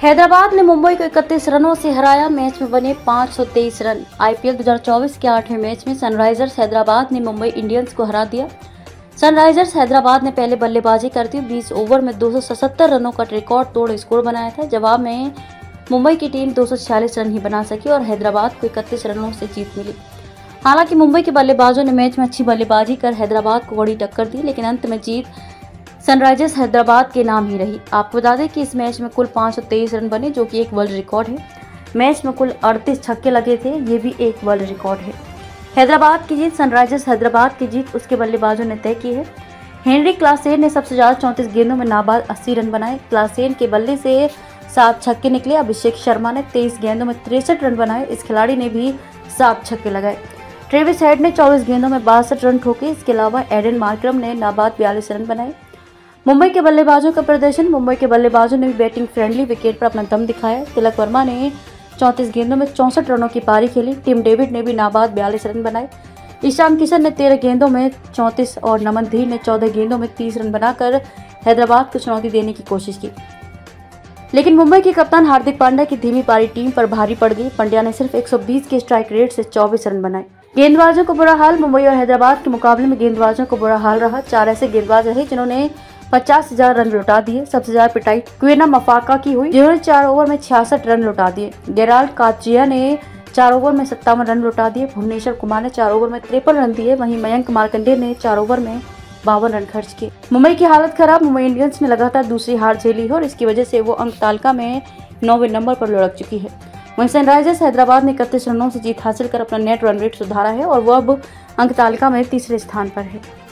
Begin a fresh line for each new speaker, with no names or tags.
हैदराबाद ने मुंबई को 31 रनों से हराया। मैच में बने 523 रन। आईपीएल 2024 के 8वें मैच में सनराइजर्स हैदराबाद ने मुंबई इंडियंस को हरा दिया। सनराइजर्स हैदराबाद ने पहले बल्लेबाजी करते हुए 20 ओवर में 277 रनों का रिकॉर्ड तोड़ स्कोर बनाया था। जवाब में मुंबई की टीम 246 रन ही बना सकी और हैदराबाद को 31 रनों से जीत मिली। हालांकि मुंबई के बल्लेबाजों ने मैच में अच्छी बल्लेबाजी कर हैदराबाद को बड़ी टक्कर दी, लेकिन अंत में जीत सनराइजर्स हैदराबाद के नाम ही रही। आपको बता दें कि इस मैच में कुल 523 रन बने, जो कि एक वर्ल्ड रिकॉर्ड है। मैच में कुल 38 छक्के लगे थे, ये भी एक वर्ल्ड रिकॉर्ड है। हैदराबाद की जीत, सनराइजर्स हैदराबाद की जीत उसके बल्लेबाजों ने तय की है। हेनरी क्लासेन ने सबसे ज्यादा 34 गेंदों में नाबाद 80 रन बनाए। क्लासेन के बल्ले से 7 छक्के निकले। अभिषेक शर्मा ने 23 गेंदों में 63 रन बनाए। इस खिलाड़ी ने भी 7 छक्के लगाए। ट्रेविस हेड ने 24 गेंदों में 62 रन ठोके। इसके अलावा एडन मार्करम ने नाबाद 42 रन बनाए। मुंबई के बल्लेबाजों का प्रदर्शन, मुंबई के बल्लेबाजों ने भी बैटिंग फ्रेंडली विकेट पर अपना दम दिखाया। तिलक वर्मा ने 34 गेंदों में 64 रनों की पारी खेली। टिम डेविड ने भी नाबाद 42 रन बनाए। ईशान किशन ने 13 गेंदों में 34 और नमन धीर ने 14 गेंदों में 30 रन बनाकर हैदराबाद को चुनौती देने की कोशिश की, लेकिन मुंबई के कप्तान हार्दिक पांड्या की धीमी पारी टीम पर भारी पड़ गई। पांड्या ने सिर्फ 120 के स्ट्राइक रेट से 24 रन बनाए। गेंदबाजों को बुरा हाल, मुंबई और हैदराबाद के मुकाबले में गेंदबाजों को बुरा हाल रहा। 4 ऐसे गेंदबाज रहे जिन्होंने 50 से ज्यादा रन लौटा दिए। सबसे ज्यादा पिटाई क्वेना मफाका की हुई, जिन्होंने 4 ओवर में 66 रन लौटा दिए। गेराल्ड काचिया ने 4 ओवर में 57 रन लौटा दिए। भुवनेश्वर कुमार ने 4 ओवर में 53 रन दिए। वहीं मयंक मार्कंडेय ने 4 ओवर में 52 रन खर्च किए। मुंबई की हालत खराब, मुंबई इंडियंस ने लगातार दूसरी हार झेली है और इसकी वजह से वो अंक तालिका में 9वें नंबर पर लुढ़क चुकी है। वहीं सनराइजर्स हैदराबाद ने 31 रनों से जीत हासिल कर अपना नेट रन रेट सुधारा है और वो अब अंक तालिका में तीसरे स्थान पर है।